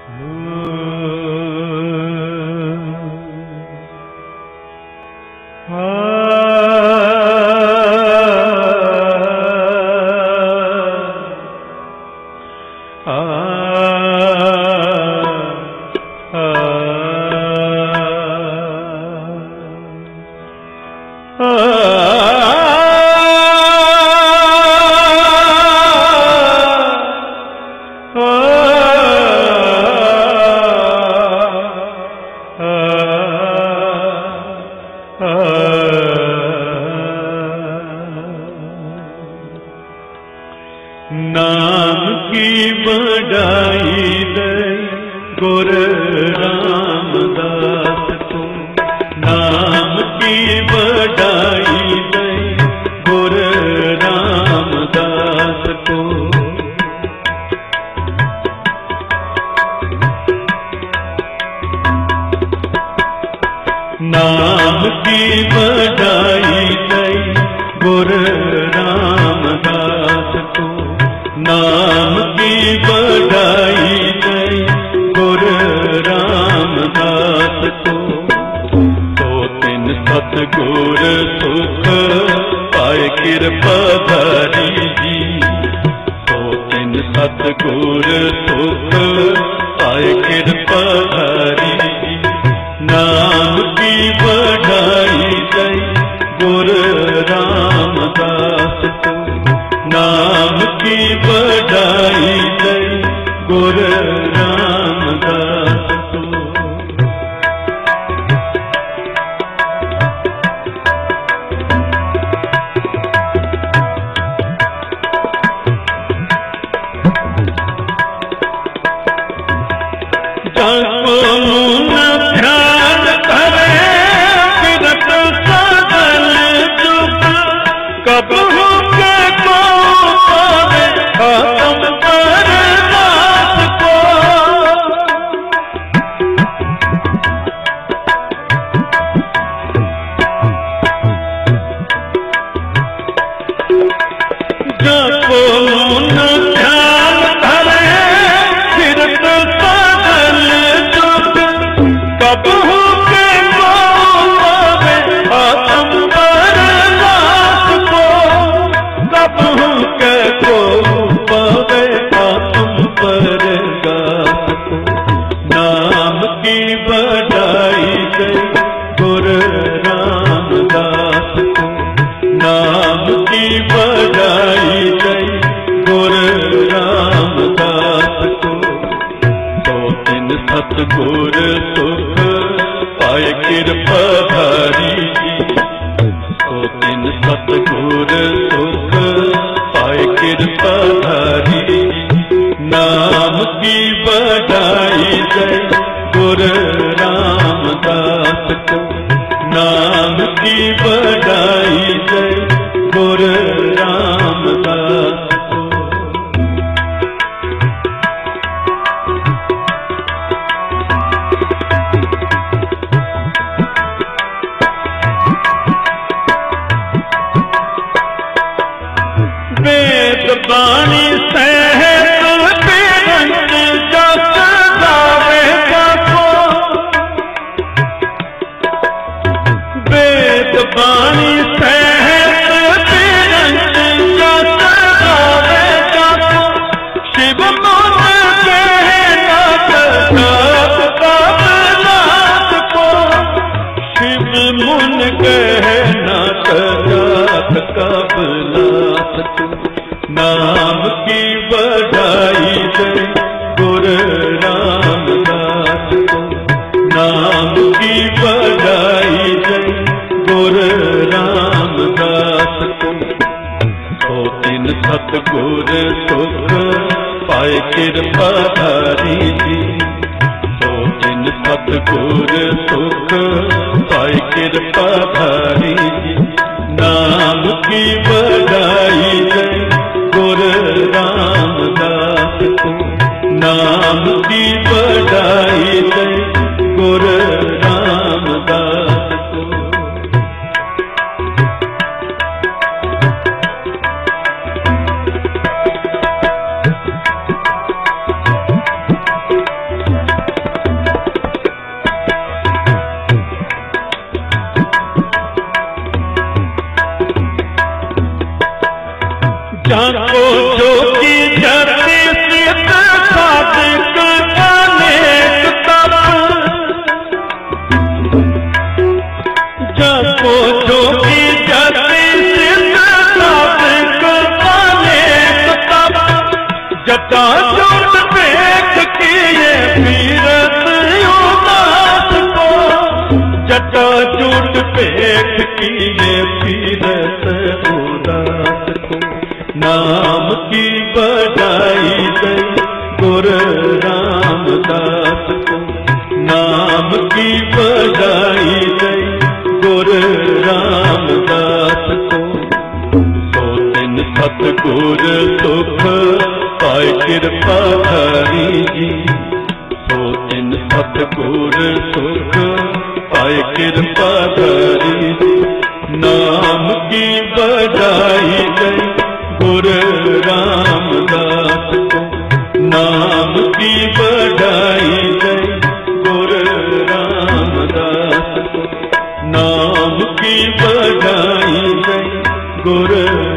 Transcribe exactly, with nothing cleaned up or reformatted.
नाम की बड़ाई दई गुर रामदास को, नाम की बड़ाई दई गुर रामदास को। नाम की बड़ाई दई गुर रामदास को, नाम की बड़ाई दई गुर रामदास को। तो तिन सतगुर सुख पाए कृपा धरी जी, तो तिन सतगुर सुख पाए कृपा धरी जी। नाम की बड़ाई दई गुर रामदास को, नाम की बड़ाई दई गुर रामदास को। जाको मुन ध्यान करे फिरत सगल जुग, कब हो के को पावे खत्म कर दास को। जाको मुन ध्यान करे फिरत सगल जुग, कब हो के को पावे खत्म कर दास को। कब हो के को पावे खत्म कर दास को। नाम की बड़ाई दई गुर रामदास को, नाम की बड़ाई दई गुर रामदास को। तो तिन सतगुर सुख पाए कृपा धरी जी, तो तिन सतगुर सुख पाए कृपा धरी जी। नाम की बड़ाई दई गुर रामदास को, नाम की बड़ाई दई गुर रामदास को। वेद बाणी सहत तिरंग जस गावे जाको, वेद बाणी सहत तिरंग जस गावे जाको। शिव मन कहनाथ जात कबलात को, शिव मन कहनाथ जात कबलात को। नाम की बड़ाई दई गुर रामदास को, नाम की बड़ाई दई गुर रामदास को। तो तिन सतगुर सुख पाए कृपा धरी जी, तो तिन सतगुर सुख पाए कृपा धरी जी। नाम की बड़ाई दई गुर रामदास को, नाम की बड़ाई दई गुर रामदास को। किए पीरत उदास को, जटा चूट पेट किए पीरत उदास को। नाम की बजाई गई गुरु रामदास को, नाम की बजाई गई गुरु रामदास को। सो दिन सतगुर सुख पाए कृपा धारी जी, सो दिन सतगुर सुख पाए कृपा धारी जी। नाम की बजाई गई गुरु रामदास को, नाम की बजाई गई गुरु रामदास को, नाम की बजाई गई गुरु